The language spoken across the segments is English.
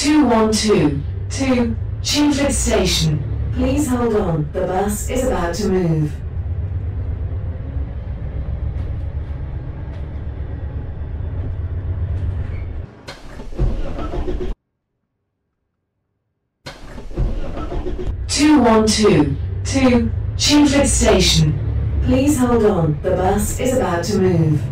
212 to Chingford Station. Please hold on, the bus is about to move. (212) to Chingford Station. Please hold on, the bus is about to move.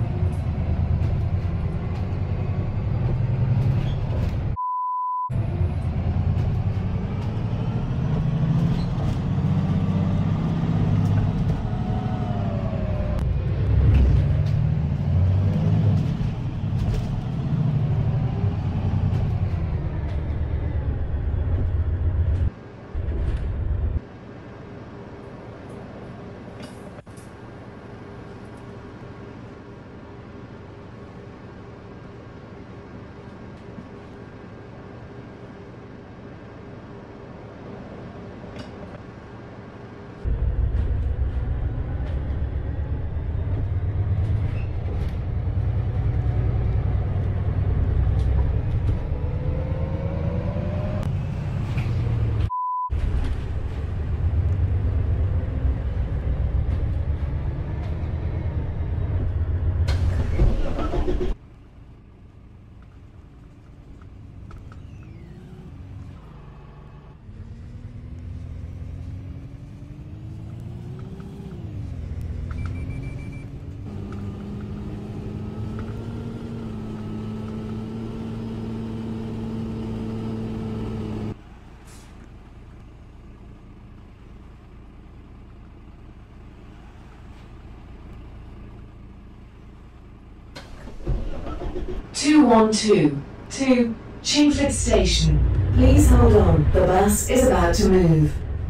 (212) to Chingford Station. Please hold on, the bus is about to move.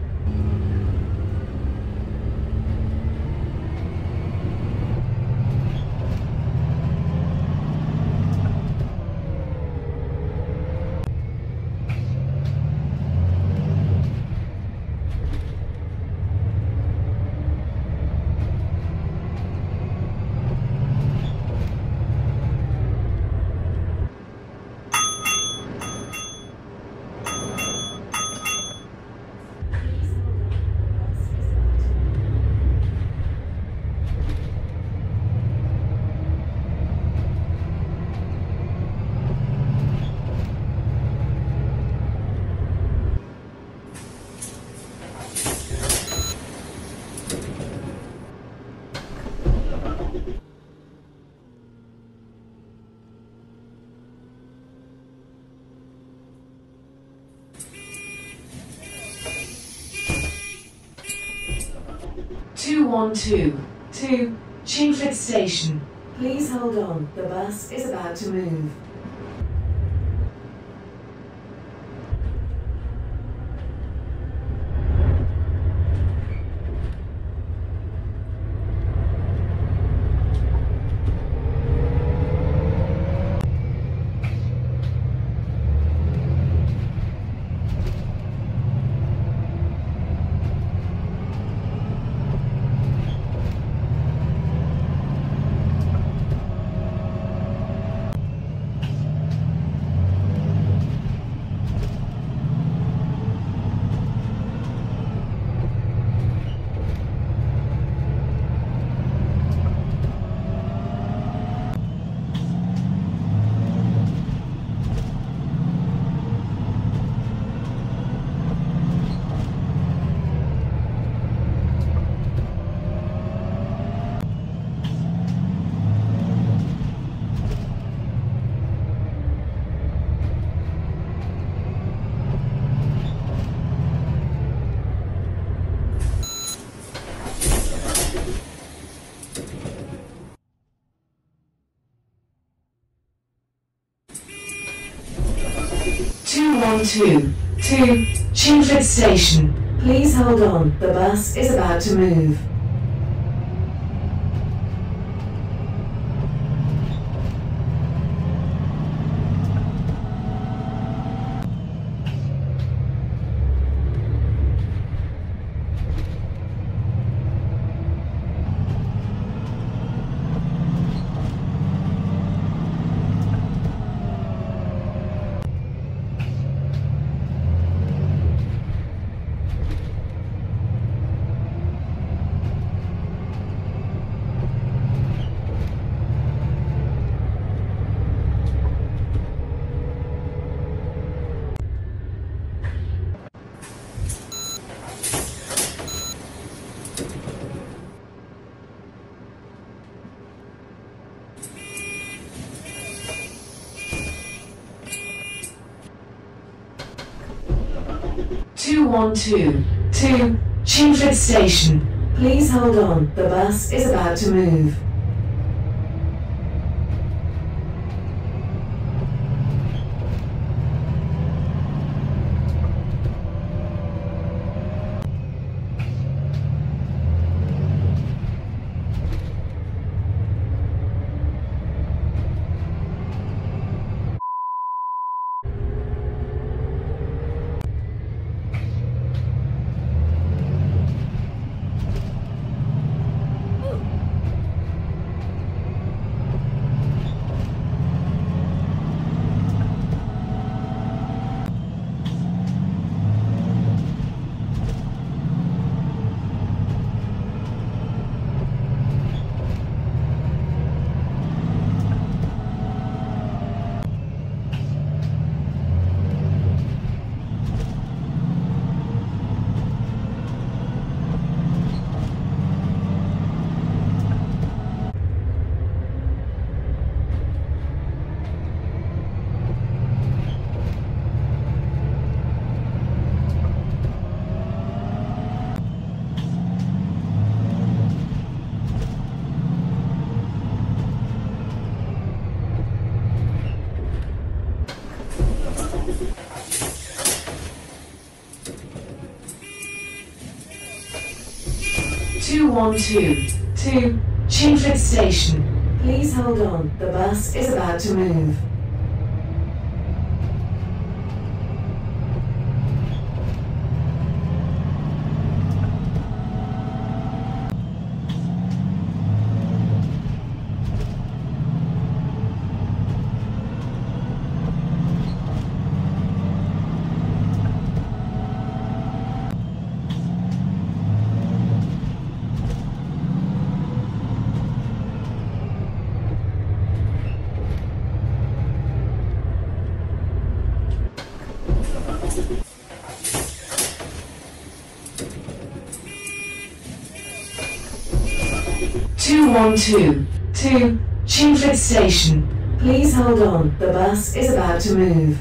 (212) to Chingford Station. Please hold on, the bus is about to move. (212) to Chingford Station. Please hold on, the bus is about to move. 212 to Chingford Station. Please hold on, the bus is about to move. To Chingford Station. Please hold on, the bus is about to move. To Chingford Station. Please hold on, the bus is about to move.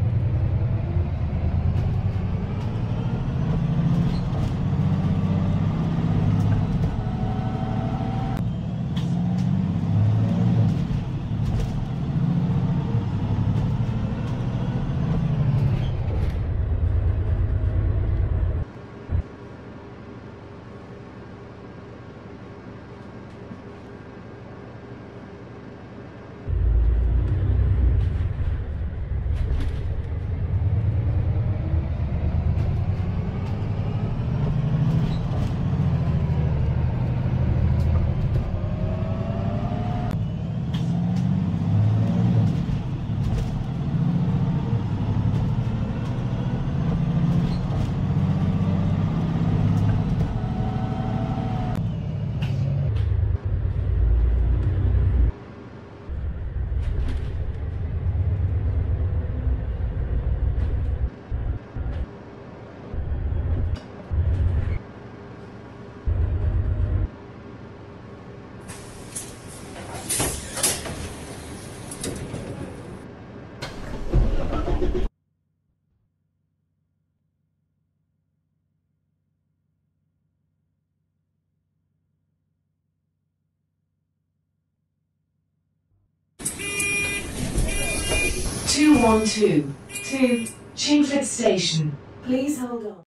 To Chingford Station. Please hold on.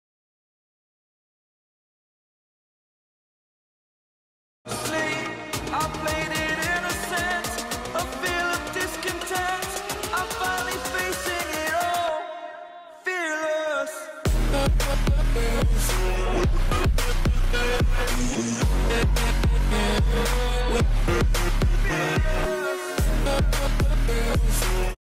I played